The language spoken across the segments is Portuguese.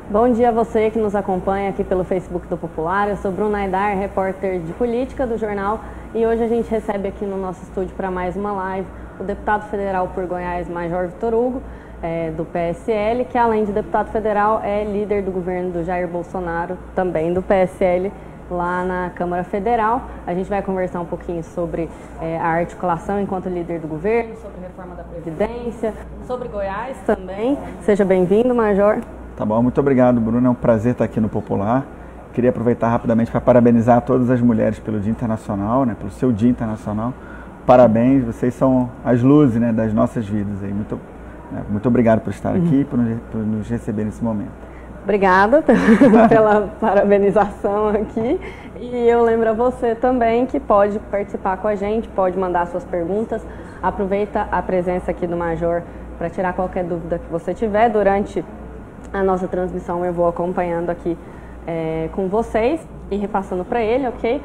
Bom dia a você que nos acompanha aqui pelo Facebook do Popular. Eu sou Bruna Aidar, repórter de política do jornal, e hoje a gente recebe aqui no nosso estúdio para mais uma live o deputado federal por Goiás, Major Vitor Hugo, do PSL, que além de deputado federal é líder do governo do Jair Bolsonaro, também do PSL, lá na Câmara Federal. A gente vai conversar um pouquinho sobre a articulação enquanto líder do governo, sobre a reforma da Previdência, sobre Goiás também. Seja bem-vindo, Major. Tá bom, muito obrigado, Bruno. É um prazer estar aqui no Popular. Queria aproveitar rapidamente para parabenizar todas as mulheres pelo Dia Internacional, pelo seu Dia Internacional. Parabéns, vocês são as luzes, das nossas vidas. Muito obrigado por estar aqui e por nos receber nesse momento. Obrigada pela parabenização aqui. E eu lembro a você também que pode participar com a gente, pode mandar suas perguntas. Aproveita a presença aqui do Major para tirar qualquer dúvida que você tiver durante a nossa transmissão. Eu vou acompanhando aqui com vocês e repassando para ele, ok?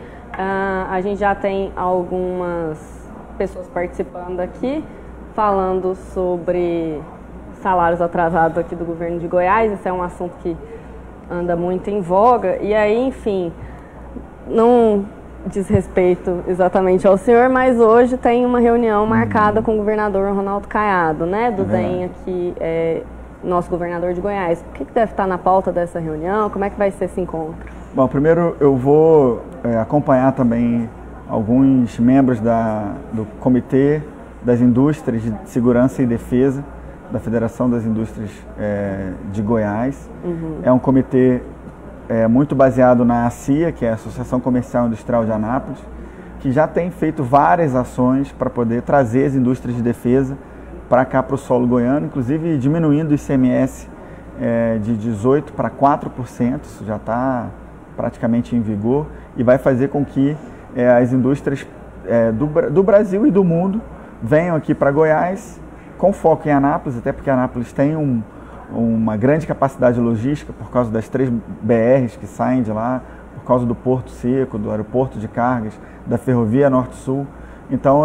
A gente já tem algumas pessoas participando aqui, falando sobre salários atrasados aqui do governo de Goiás. Esse é um assunto que anda muito em voga. E aí, enfim, não diz respeito exatamente ao senhor, mas hoje tem uma reunião marcada com o governador Ronaldo Caiado, do DEM aqui, nosso governador de Goiás. O que deve estar na pauta dessa reunião? Como é que vai ser esse encontro? Bom, primeiro eu vou acompanhar também alguns membros do Comitê das Indústrias de Segurança e Defesa da Federação das Indústrias de Goiás. É um comitê muito baseado na ACIA, que é a Associação Comercial e Industrial de Anápolis, que já tem feito várias ações para poder trazer as indústrias de defesa para cá, para o solo goiano, inclusive diminuindo o ICMS de 18% para 4%, isso já está praticamente em vigor, e vai fazer com que as indústrias do Brasil e do mundo venham aqui para Goiás, com foco em Anápolis, até porque Anápolis tem uma grande capacidade logística por causa das 3 BRs que saem de lá, por causa do Porto Seco, do aeroporto de cargas, da ferrovia Norte-Sul. Então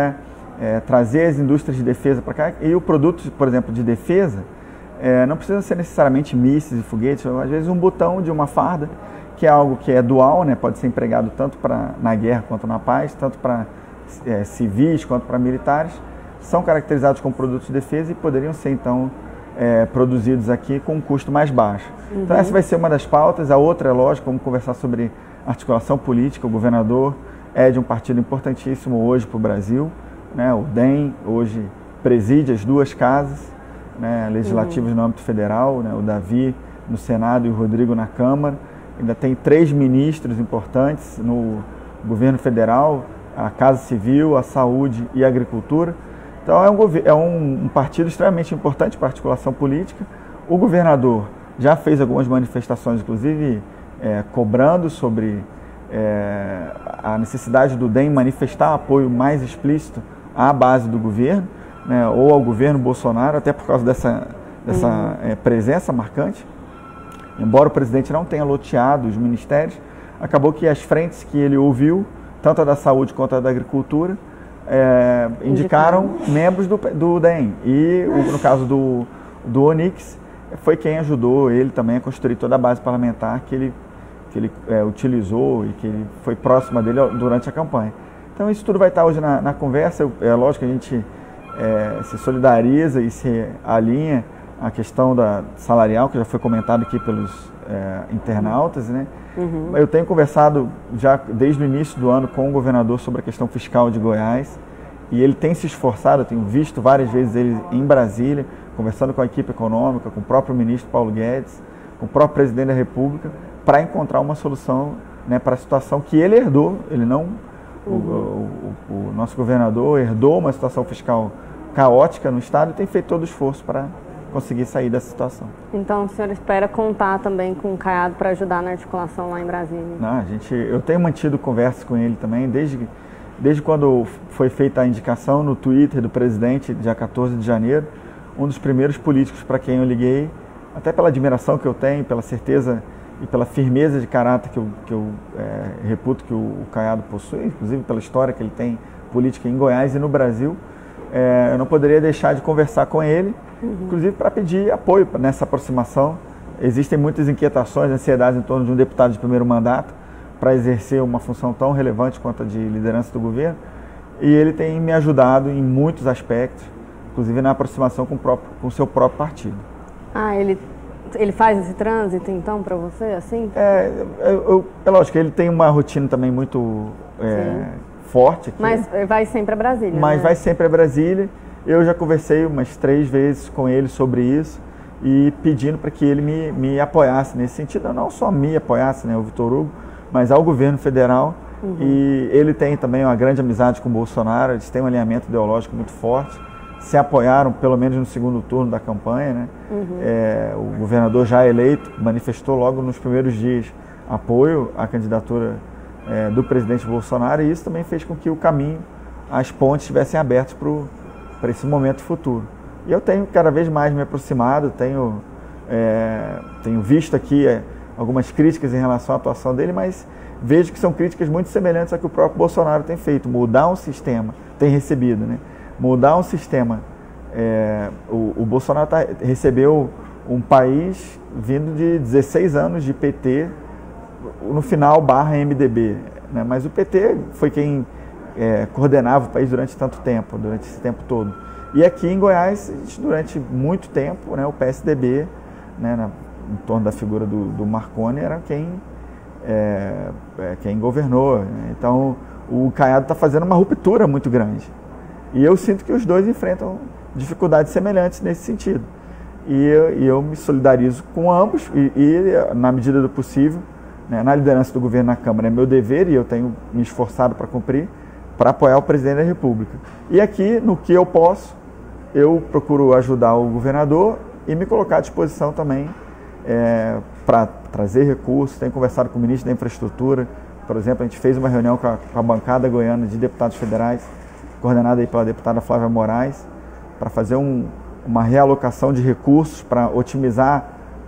trazer as indústrias de defesa para cá, e o produto, por exemplo, de defesa, não precisa ser necessariamente mísseis e foguetes, às vezes um botão de uma farda, que é algo que é dual, pode ser empregado tanto na guerra quanto na paz, tanto para civis quanto para militares, são caracterizados como produtos de defesa e poderiam ser, então, produzidos aqui com um custo mais baixo. Então essa vai ser uma das pautas. A outra, é lógico, vamos conversar sobre articulação política. O governador é de um partido importantíssimo hoje para o Brasil, o DEM hoje preside as 2 casas legislativas no âmbito federal, o Davi no Senado e o Rodrigo na Câmara. Ainda tem 3 ministros importantes no governo federal, a Casa Civil, a Saúde e a Agricultura. Então é um partido extremamente importante para a articulação política. O governador já fez algumas manifestações, inclusive cobrando sobre a necessidade do DEM manifestar apoio mais explícito à base do governo, ou ao governo Bolsonaro, até por causa dessa presença marcante. Embora o presidente não tenha loteado os ministérios, acabou que as frentes que ele ouviu, tanto a da Saúde quanto a da Agricultura, indicaram membros do DEM. E no caso do Onyx, foi quem ajudou ele também a construir toda a base parlamentar que ele utilizou e que ele foi próxima dele durante a campanha. Então isso tudo vai estar hoje na conversa. É lógico que a gente se solidariza e se alinha à questão salarial, que já foi comentado aqui pelos internautas, Eu tenho conversado já desde o início do ano com o governador sobre a questão fiscal de Goiás, e ele tem se esforçado. Eu tenho visto várias vezes ele em Brasília, conversando com a equipe econômica, com o próprio ministro Paulo Guedes, com o próprio presidente da República, para encontrar uma solução para a situação que ele herdou. Ele não, o nosso governador herdou uma situação fiscal caótica no estado e tem feito todo o esforço para conseguir sair dessa situação. Então o senhor espera contar também com o Caiado para ajudar na articulação lá em Brasília? Não, eu tenho mantido conversas com ele também, desde quando foi feita a indicação no Twitter do presidente, dia 14 de janeiro, um dos primeiros políticos para quem eu liguei, até pela admiração que eu tenho, pela certeza e pela firmeza de caráter que eu reputo que o Caiado possui, inclusive pela história que ele tem política em Goiás e no Brasil. Eu não poderia deixar de conversar com ele, inclusive para pedir apoio nessa aproximação existem muitas inquietações, ansiedades em torno de um deputado de primeiro mandato para exercer uma função tão relevante quanto a de liderança do governo, e ele tem me ajudado em muitos aspectos, inclusive na aproximação com o seu próprio partido. Ah, ele faz esse trânsito, então, para você, assim? É lógico, ele tem uma rotina também muito forte aqui. Mas vai sempre a Brasília, Mas né? vai sempre a Brasília. Eu já conversei umas 3 vezes com ele sobre isso e pedindo para que ele me apoiasse nesse sentido. Não só me apoiasse, né, o Vitor Hugo, mas ao governo federal. E ele tem também uma grande amizade com o Bolsonaro, eles têm um alinhamento ideológico muito forte. Se apoiaram, pelo menos no segundo turno da campanha, né? O governador já eleito manifestou logo nos primeiros dias apoio à candidatura do presidente Bolsonaro, e isso também fez com que o caminho, as pontes estivessem abertas para esse momento futuro. E eu tenho cada vez mais me aproximado, tenho visto aqui algumas críticas em relação à atuação dele, mas vejo que são críticas muito semelhantes ao que o próprio Bolsonaro tem feito, mudar um sistema, tem recebido, né? Mudar um sistema. O Bolsonaro recebeu um país vindo de 16 anos de PT, no final /MDB, né? Mas o PT foi quem coordenava o país durante tanto tempo, durante esse tempo todo. E aqui em Goiás, durante muito tempo, né, o PSDB, né, em torno da figura do Marconi, era quem governou, né? Então o Caiado está fazendo uma ruptura muito grande. E eu sinto que os dois enfrentam dificuldades semelhantes nesse sentido. E eu me solidarizo com ambos e na medida do possível, né, na liderança do governo na Câmara é meu dever e eu tenho me esforçado para cumprir, para apoiar o presidente da República. E aqui, no que eu posso, eu procuro ajudar o governador e me colocar à disposição também para trazer recursos. Tenho conversado com o ministro da Infraestrutura, por exemplo, a gente fez uma reunião com a bancada goiana de deputados federais, coordenada aí pela deputada Flávia Moraes, para fazer uma realocação de recursos para otimizar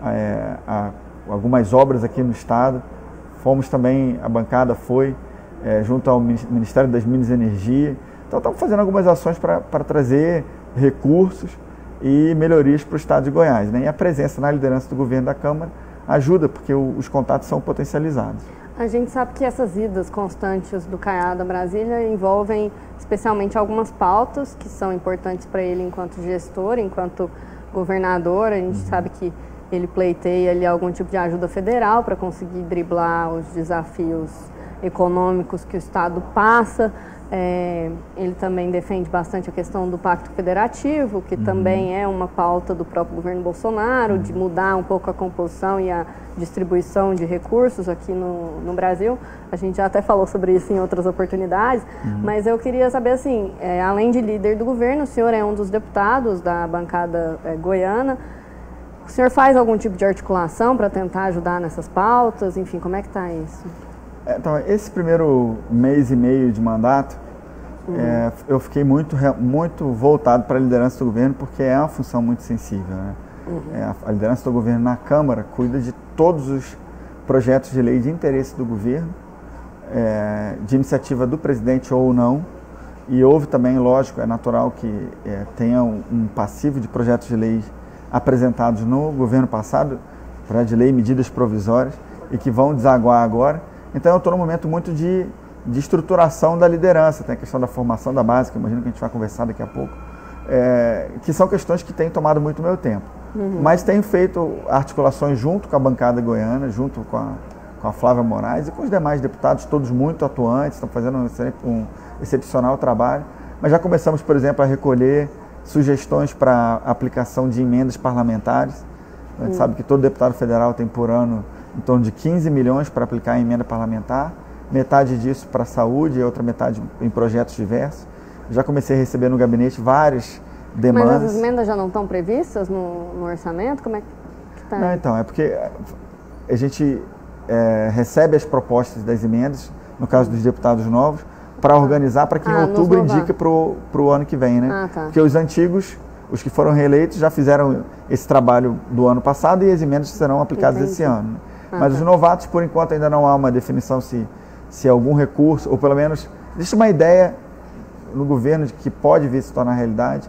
algumas obras aqui no estado. Fomos também, a bancada foi junto ao Ministério das Minas e Energia. Então estamos fazendo algumas ações para trazer recursos e melhorias para o estado de Goiás, né? E a presença na liderança do governo da Câmara ajuda, porque os contatos são potencializados. A gente sabe que essas idas constantes do Caiado a Brasília envolvem especialmente algumas pautas que são importantes para ele enquanto gestor, enquanto governador. A gente sabe que ele pleiteia ali algum tipo de ajuda federal para conseguir driblar os desafios econômicos que o Estado passa. Ele também defende bastante a questão do Pacto Federativo, que também é uma pauta do próprio governo Bolsonaro, de mudar um pouco a composição e a distribuição de recursos aqui no Brasil. A gente já até falou sobre isso em outras oportunidades, mas eu queria saber, assim, além de líder do governo, o senhor é um dos deputados da bancada goiana. O senhor faz algum tipo de articulação para tentar ajudar nessas pautas? Enfim, como é que está isso? Então, esse primeiro mês e meio de mandato, eu fiquei muito voltado para a liderança do governo, porque é uma função muito sensível, né? A liderança do governo na Câmara cuida de todos os projetos de lei de interesse do governo, de iniciativa do presidente ou não, e houve também, lógico, é natural que tenha um passivo de projetos de lei apresentados no governo passado, projeto de lei, medidas provisórias, e que vão desaguar agora. Então eu estou num momento muito de estruturação da liderança, tem a questão da formação da base, que imagino que a gente vai conversar daqui a pouco, que são questões que têm tomado muito meu tempo. Mas tenho feito articulações junto com a bancada goiana, junto com a Flávia Moraes e com os demais deputados, todos muito atuantes, estão fazendo um excepcional trabalho. Mas já começamos, por exemplo, a recolher sugestões para aplicação de emendas parlamentares. A gente sabe que todo deputado federal tem por ano em torno de 15 milhões para aplicar em emenda parlamentar, metade disso para a saúde e outra metade em projetos diversos. Já comecei a receber no gabinete várias demandas. Mas as emendas já não estão previstas no orçamento? Como é que está? Não, então, é porque a gente recebe as propostas das emendas, no caso dos deputados novos, para organizar para que em outubro indique para o ano que vem, né? Porque os antigos, os que foram reeleitos, já fizeram esse trabalho do ano passado e as emendas serão aplicadas esse ano. Mas os novatos, por enquanto, ainda não há uma definição se algum recurso, ou pelo menos existe uma ideia no governo de que pode vir se tornar realidade,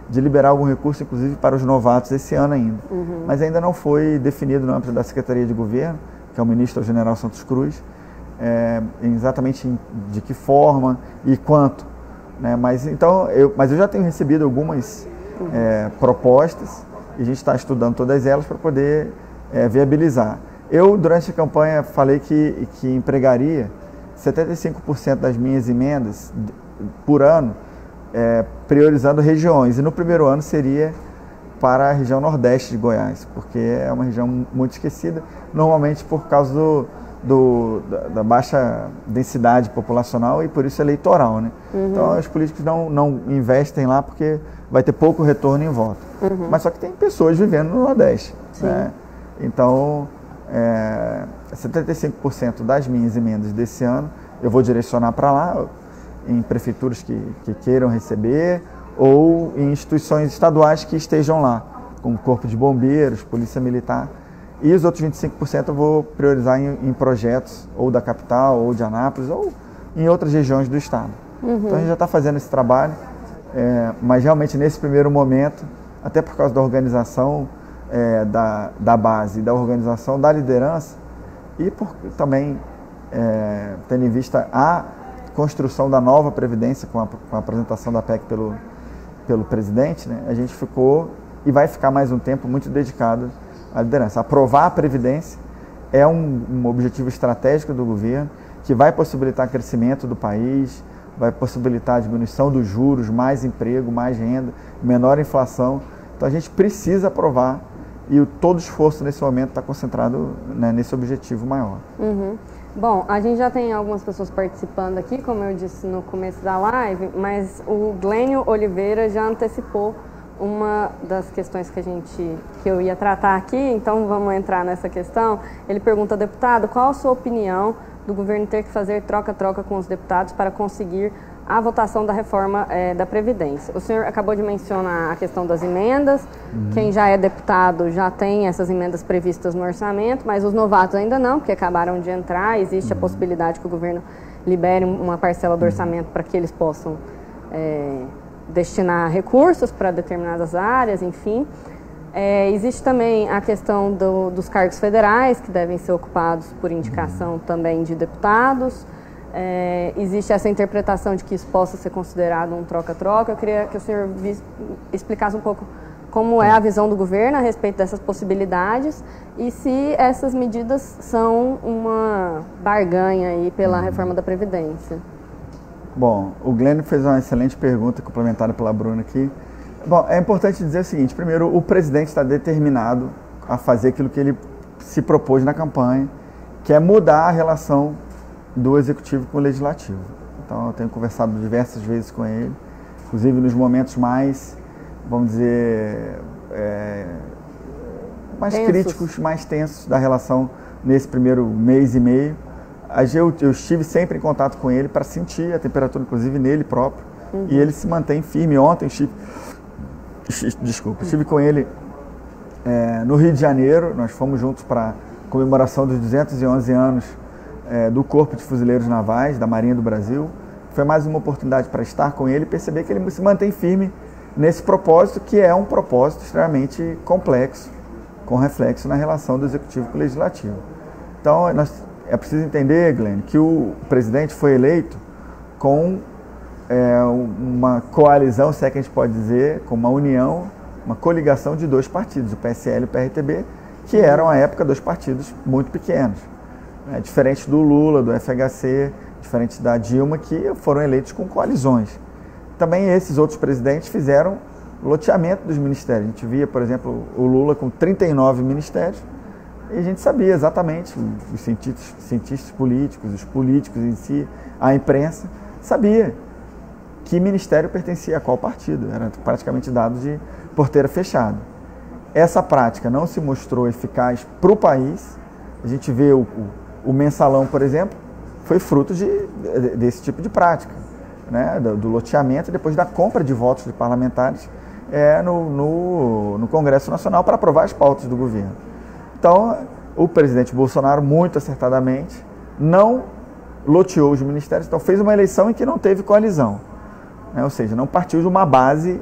de liberar algum recurso, inclusive para os novatos esse ano ainda. Mas ainda não foi definido no âmbito da Secretaria de Governo, que é o ministro General Santos Cruz, exatamente de que forma e quanto. Né? Mas eu já tenho recebido algumas propostas e a gente está estudando todas elas para poder viabilizar. Eu, durante a campanha, falei que empregaria 75% das minhas emendas por ano, priorizando regiões. E no primeiro ano seria para a região nordeste de Goiás, porque é uma região muito esquecida, normalmente por causa da baixa densidade populacional e por isso eleitoral, né? Então os políticos não investem lá porque vai ter pouco retorno em voto. Mas só que tem pessoas vivendo no Nordeste, né? Então 75% das minhas emendas desse ano eu vou direcionar para lá, em prefeituras que queiram receber ou em instituições estaduais que estejam lá, como Corpo de Bombeiros, Polícia Militar. E os outros 25% eu vou priorizar em projetos ou da capital, ou de Anápolis, ou em outras regiões do estado. Então a gente já está fazendo esse trabalho, mas realmente nesse primeiro momento, até por causa da organização da base, da organização da liderança, e também tendo em vista a construção da nova Previdência com a apresentação da PEC pelo presidente, né, a gente ficou e vai ficar mais um tempo muito dedicado à liderança. Aprovar a Previdência é um objetivo estratégico do governo que vai possibilitar crescimento do país, vai possibilitar a diminuição dos juros, mais emprego, mais renda, menor inflação. Então a gente precisa aprovar e todo o esforço nesse momento está concentrado, né, nesse objetivo maior. Bom, a gente já tem algumas pessoas participando aqui, como eu disse no começo da live, mas o Glênio Oliveira já antecipou uma das questões que eu ia tratar aqui, então vamos entrar nessa questão. Ele pergunta, deputado, qual a sua opinião do governo ter que fazer troca-troca com os deputados para conseguir a votação da reforma da Previdência? O senhor acabou de mencionar a questão das emendas. Quem já é deputado já tem essas emendas previstas no orçamento, mas os novatos ainda não, porque acabaram de entrar. Existe a possibilidade que o governo libere uma parcela do orçamento para que eles possam destinar recursos para determinadas áreas, enfim. Existe também a questão dos cargos federais, que devem ser ocupados por indicação também de deputados. Existe essa interpretação de que isso possa ser considerado um troca-troca. Eu queria que o senhor explicasse um pouco como é a visão do governo a respeito dessas possibilidades e se essas medidas são uma barganha aí pela reforma da Previdência. Bom, o Glênio fez uma excelente pergunta, complementada pela Bruna aqui. Bom, é importante dizer o seguinte: primeiro, o presidente está determinado a fazer aquilo que ele se propôs na campanha, que é mudar a relação do Executivo com o Legislativo. Então, eu tenho conversado diversas vezes com ele, inclusive nos momentos mais, vamos dizer, mais críticos, mais tensos da relação nesse primeiro mês e meio. Eu estive sempre em contato com ele para sentir a temperatura, inclusive nele próprio, e ele se mantém firme. Ontem estive com ele no Rio de Janeiro. Nós fomos juntos para a comemoração dos 211 anos do Corpo de Fuzileiros Navais, da Marinha do Brasil. Foi mais uma oportunidade para estar com ele e perceber que ele se mantém firme nesse propósito, que é um propósito extremamente complexo, com reflexo na relação do Executivo com o Legislativo. Então, é preciso entender, Glenn, que o presidente foi eleito com uma coalizão, se é que a gente pode dizer, com uma união, uma coligação de dois partidos, o PSL e o PRTB, que eram, à época, dois partidos muito pequenos. Diferente do Lula, do FHC, diferente da Dilma, que foram eleitos com coalizões. Também esses outros presidentes fizeram loteamento dos ministérios. A gente via, por exemplo, o Lula com 39 ministérios, e a gente sabia exatamente, os cientistas políticos, os políticos em si, a imprensa, sabia que ministério pertencia a qual partido. Era praticamente dado de porteira fechada. Essa prática não se mostrou eficaz para o país. A gente vê o mensalão, por exemplo, foi fruto desse tipo de prática, né? Do loteamento, depois da compra de votos de parlamentares no Congresso Nacional para aprovar as pautas do governo. Então, o presidente Bolsonaro, muito acertadamente, não loteou os ministérios, então fez uma eleição em que não teve coalizão, né? Ou seja, não partiu de uma base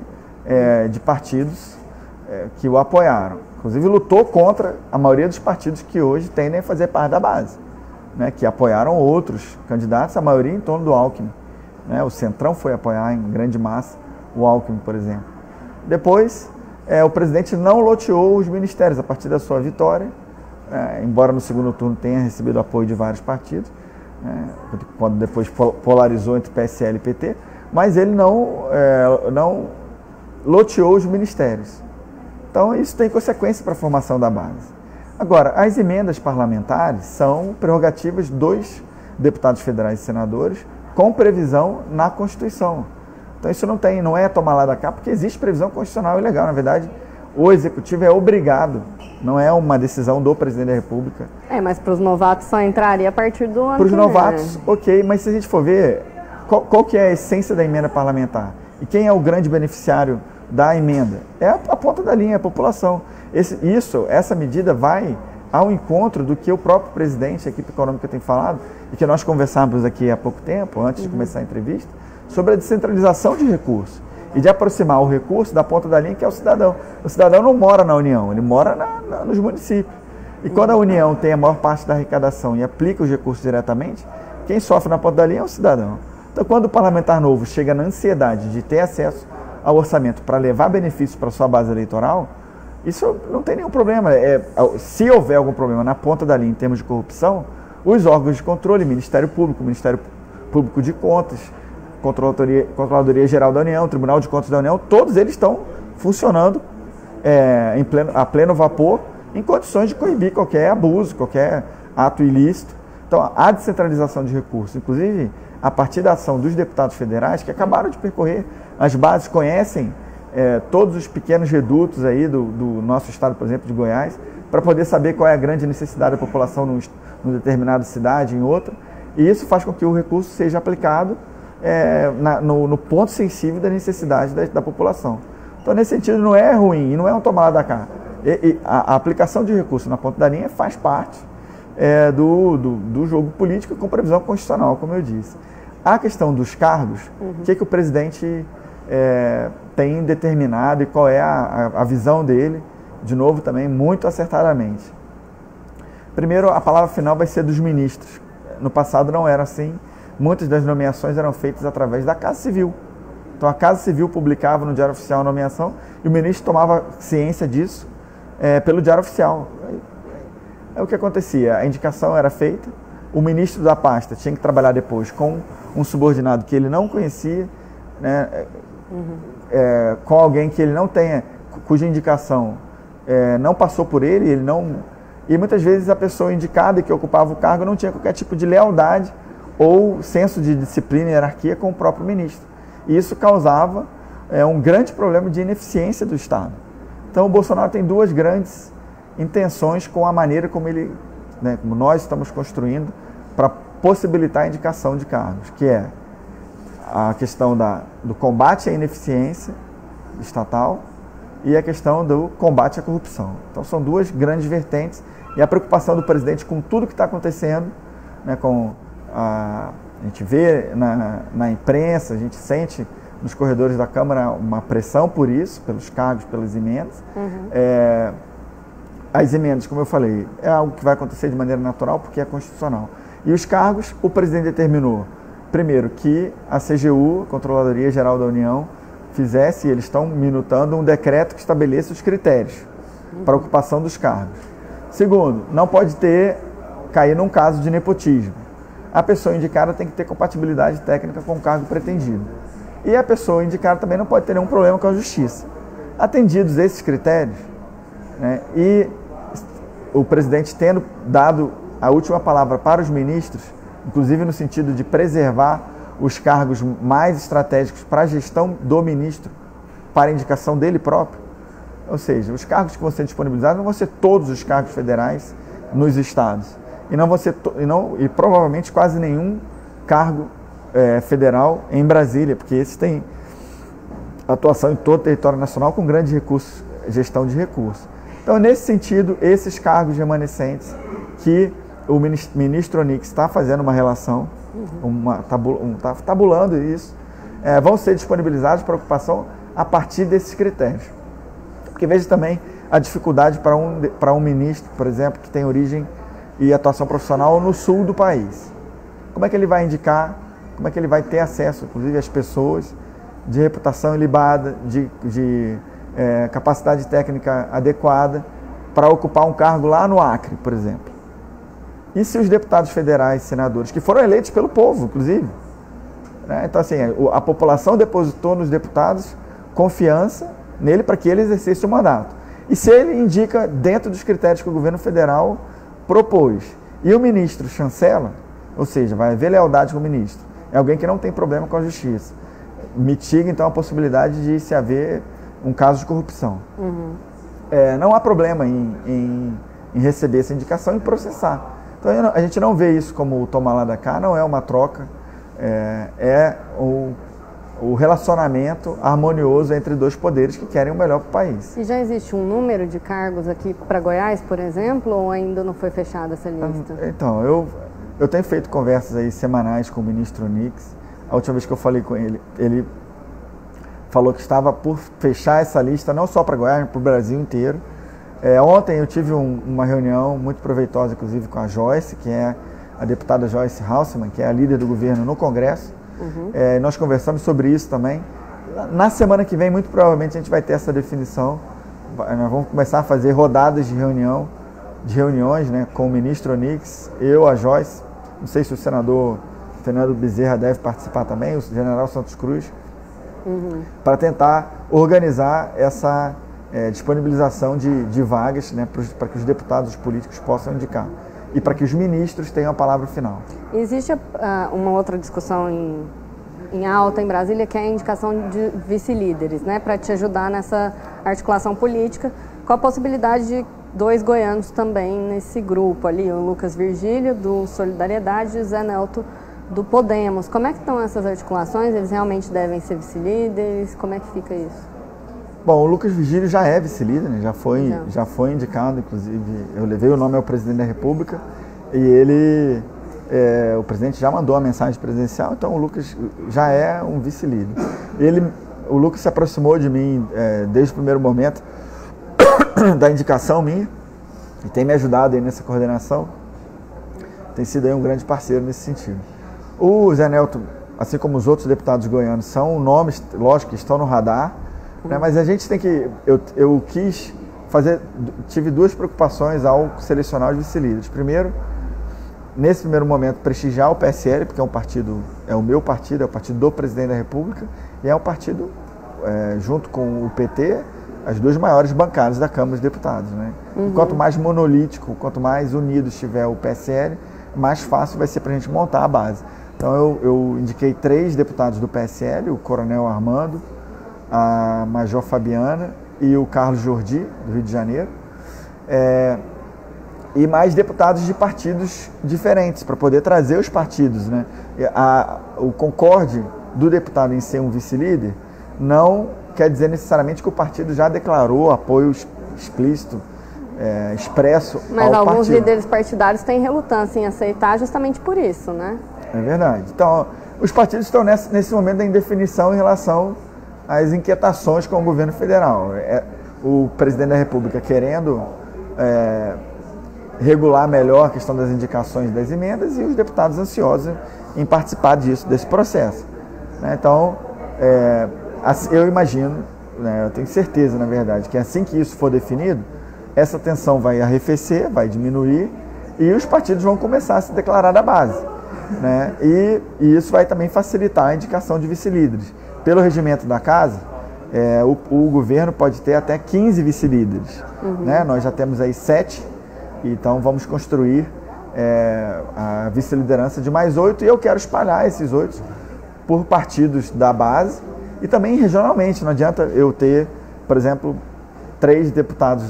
de partidos que o apoiaram. Inclusive lutou contra a maioria dos partidos que hoje tendem a fazer parte da base, né, que apoiaram outros candidatos, a maioria em torno do Alckmin. Né, o Centrão foi apoiar em grande massa o Alckmin, por exemplo. Depois, o presidente não loteou os ministérios a partir da sua vitória, embora no segundo turno tenha recebido apoio de vários partidos, quando depois polarizou entre PSL e PT, mas ele não loteou os ministérios. Então, isso tem consequência para a formação da base. Agora, as emendas parlamentares são prerrogativas dos deputados federais e senadores com previsão na Constituição. Então, isso não é tomar lá da cá, porque existe previsão constitucional e legal. Na verdade, o Executivo é obrigado, não é uma decisão do Presidente da República. Mas para os novatos só entraria a partir do ano. Para os novatos, ok, mas se a gente for ver, qual que é a essência da emenda parlamentar? E quem é o grande beneficiário da emenda? É a ponta da linha, a população. Essa medida vai ao encontro do que o próprio presidente, a equipe econômica tem falado, e que nós conversamos aqui há pouco tempo, antes de começar a entrevista, sobre a descentralização de recursos e de aproximar o recurso da ponta da linha, que é o cidadão. O cidadão não mora na União, ele mora nos municípios. E quando a União tem a maior parte da arrecadação e aplica os recursos diretamente, quem sofre na ponta da linha é o cidadão. Então, quando o parlamentar novo chega na ansiedade de ter acesso ao orçamento para levar benefícios para a sua base eleitoral, isso não tem nenhum problema. Se houver algum problema na ponta da linha em termos de corrupção, os órgãos de controle, Ministério Público de Contas, Controladoria Geral da União, Tribunal de Contas da União, todos eles estão funcionando a pleno vapor, em condições de coibir qualquer abuso, qualquer ato ilícito. Então, a descentralização de recursos, inclusive a partir da ação dos deputados federais, que acabaram de percorrer as bases, conhecem todos os pequenos redutos aí do nosso estado, por exemplo, de Goiás, para poder saber qual é a grande necessidade da população numa determinada cidade, em outra, e isso faz com que o recurso seja aplicado no ponto sensível da necessidade da população. Então, nesse sentido, não é ruim, e não é um tomar lá da cá. A aplicação de recursos na ponta da linha faz parte do jogo político com previsão constitucional, como eu disse. A questão dos cargos, o que o presidente tem determinado e qual é a visão dele, de novo também muito acertadamente. Primeiro, a palavra final vai ser dos ministros. No passado não era assim, muitas das nomeações eram feitas através da Casa Civil. Então a Casa Civil publicava no Diário Oficial a nomeação e o ministro tomava ciência disso pelo Diário Oficial. O que acontecia? A indicação era feita, o ministro da pasta tinha que trabalhar depois com um subordinado que ele não conhecia, né, com alguém que ele não tenha, cuja indicação não passou por ele, e muitas vezes a pessoa indicada que ocupava o cargo não tinha qualquer tipo de lealdade ou senso de disciplina e hierarquia com o próprio ministro. E isso causava um grande problema de ineficiência do Estado. Então o Bolsonaro tem duas grandes intenções com a maneira como como nós estamos construindo para possibilitar a indicação de cargos, que é a questão do combate à ineficiência estatal e a questão do combate à corrupção. Então são duas grandes vertentes e a preocupação do presidente com tudo que está acontecendo, né, a gente vê na imprensa, a gente sente nos corredores da Câmara uma pressão por isso, pelos cargos, pelas emendas. As emendas, como eu falei, é algo que vai acontecer de maneira natural porque é constitucional. E os cargos, o presidente determinou, primeiro, que a CGU, Controladoria Geral da União, fizesse, e eles estão minutando, um decreto que estabeleça os critérios para a ocupação dos cargos. Segundo, não pode cair num caso de nepotismo. A pessoa indicada tem que ter compatibilidade técnica com o cargo pretendido. E a pessoa indicada também não pode ter nenhum problema com a justiça. Atendidos esses critérios, né, e o presidente tendo dado a última palavra para os ministros, inclusive no sentido de preservar os cargos mais estratégicos para a gestão do ministro, para a indicação dele próprio, ou seja, os cargos que vão ser disponibilizados não vão ser todos os cargos federais nos estados, e não vão ser e provavelmente quase nenhum cargo federal em Brasília, porque esses têm atuação em todo o território nacional com grandes recursos, gestão de recursos. Então, nesse sentido, esses cargos remanescentes que o ministro Onyx está fazendo uma relação, está tabulando isso, vão ser disponibilizados para ocupação a partir desses critérios. Porque veja também a dificuldade para um ministro, por exemplo, que tem origem e atuação profissional no sul do país. Como é que ele vai indicar, como é que ele vai ter acesso, inclusive, às pessoas de reputação ilibada, de capacidade técnica adequada para ocupar um cargo lá no Acre, por exemplo? E se os deputados federais, senadores, que foram eleitos pelo povo, inclusive, né? Então, assim, a população depositou nos deputados confiança nele para que ele exercesse o mandato. E se ele indica dentro dos critérios que o governo federal propôs, e o ministro chancela, ou seja, vai haver lealdade com o ministro, é alguém que não tem problema com a justiça, mitiga então a possibilidade de se haver um caso de corrupção. Não há problema em receber essa indicação e processar. Então a gente não vê isso como tomar lá da cá, não é uma troca, é o relacionamento harmonioso entre dois poderes que querem o melhor para o país. E já existe um número de cargos aqui para Goiás, por exemplo, ou ainda não foi fechada essa lista? Então, eu tenho feito conversas aí semanais com o ministro Onix. A última vez que eu falei com ele, ele falou que estava por fechar essa lista, não só para Goiás, mas para o Brasil inteiro. Ontem eu tive uma reunião muito proveitosa, inclusive, com a Joyce, que é a deputada Joyce Halseman, que é a líder do governo no Congresso. Nós conversamos sobre isso também. Na semana que vem, muito provavelmente, a gente vai ter essa definição. Nós vamos começar a fazer rodadas de reuniões, né, com o ministro Onix, eu, a Joyce. Não sei se o senador Fernando Bezerra deve participar também, o general Santos Cruz, para tentar organizar essa disponibilização de vagas, né, para que os deputados políticos possam indicar e para que os ministros tenham a palavra final. Existe uma outra discussão em alta em Brasília, que é a indicação de vice-líderes, né, para te ajudar nessa articulação política, com a possibilidade de 2 goianos também nesse grupo ali, o Lucas Virgílio, do Solidariedade, e o Zé Nelto, do Podemos. Como é que estão essas articulações? Eles realmente devem ser vice-líderes? Como é que fica isso? Bom, o Lucas Virgílio já é vice-líder, né? já foi indicado, inclusive, eu levei o nome ao presidente da República e ele, o presidente já mandou a mensagem presidencial, então o Lucas já é um vice-líder. O Lucas se aproximou de mim desde o primeiro momento da indicação minha e tem me ajudado aí nessa coordenação, tem sido aí um grande parceiro nesse sentido. O Zé Nelto, assim como os outros deputados goianos, são nomes, lógico, que estão no radar, né, mas a gente tem que... Eu quis fazer... Tive 2 preocupações ao selecionar os vice-líderes. Primeiro, nesse primeiro momento, prestigiar o PSL, porque é o meu partido, é o partido do presidente da República, e é um partido, junto com o PT, as 2 maiores bancadas da Câmara dos Deputados, né? Quanto mais monolítico, quanto mais unido estiver o PSL, mais fácil vai ser para a gente montar a base. Então eu indiquei 3 deputados do PSL, o Coronel Armando, a Major Fabiana e o Carlos Jordi, do Rio de Janeiro, e mais deputados de partidos diferentes, para poder trazer os partidos, né? O concorde do deputado em ser um vice-líder não quer dizer necessariamente que o partido já declarou apoio explícito, expresso ao partido. Mas alguns líderes partidários têm relutância em aceitar justamente por isso, né? É verdade. Então, os partidos estão nesse momento da indefinição em relação às inquietações com o governo federal. O presidente da República querendo regular melhor a questão das indicações das emendas e os deputados ansiosos em participar desse processo, né? Então, eu imagino, né, eu tenho certeza, na verdade, que assim que isso for definido, essa tensão vai arrefecer, vai diminuir e os partidos vão começar a se declarar da base, né? E isso vai também facilitar a indicação de vice-líderes. Pelo regimento da casa, o governo pode ter até 15 vice-líderes, né? Nós já temos aí 7, então vamos construir a vice-liderança de mais 8 e eu quero espalhar esses 8 por partidos da base e também regionalmente. Não adianta eu ter, por exemplo, 3 deputados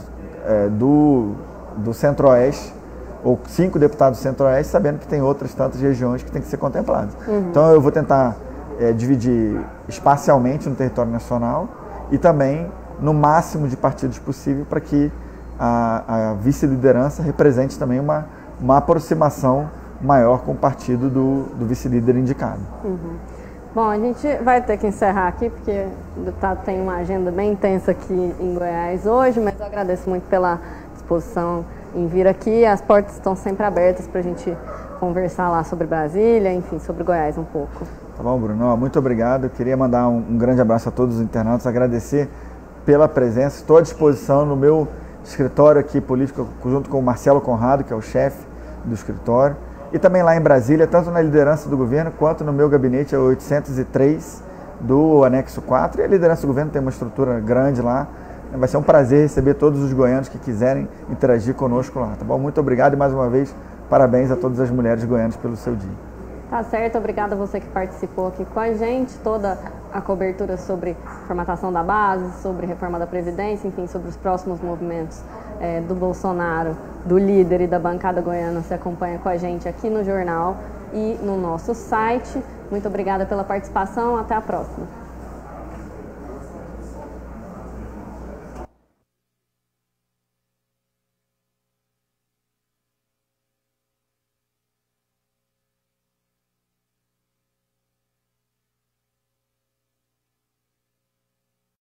do Centro-Oeste ou 5 deputados do Centro-Oeste, sabendo que tem outras tantas regiões que têm que ser contempladas. Então eu vou tentar dividir espacialmente no território nacional e também no máximo de partidos possível para que a vice-liderança represente também uma aproximação maior com o partido do vice-líder indicado. Bom, a gente vai ter que encerrar aqui, porque tem uma agenda bem intensa aqui em Goiás hoje, mas eu agradeço muito pela disposição em vir aqui. As portas estão sempre abertas para a gente conversar lá sobre Brasília, enfim, sobre Goiás um pouco. Tá bom, Bruno. Muito obrigado. Eu queria mandar um grande abraço a todos os internautas, agradecer pela presença. Estou à disposição no meu escritório aqui político, junto com o Marcelo Conrado, que é o chefe do escritório, e também lá em Brasília, tanto na liderança do governo, quanto no meu gabinete 803 do anexo 4, e a liderança do governo tem uma estrutura grande lá. Vai ser um prazer receber todos os goianos que quiserem interagir conosco lá, tá bom? Muito obrigado e mais uma vez, parabéns a todas as mulheres goianas pelo seu dia. Tá certo, obrigada a você que participou aqui com a gente, toda a cobertura sobre formatação da base, sobre reforma da Previdência, enfim, sobre os próximos movimentos do Bolsonaro, do líder e da bancada goiana, se acompanha com a gente aqui no jornal e no nosso site. Muito obrigada pela participação, até a próxima.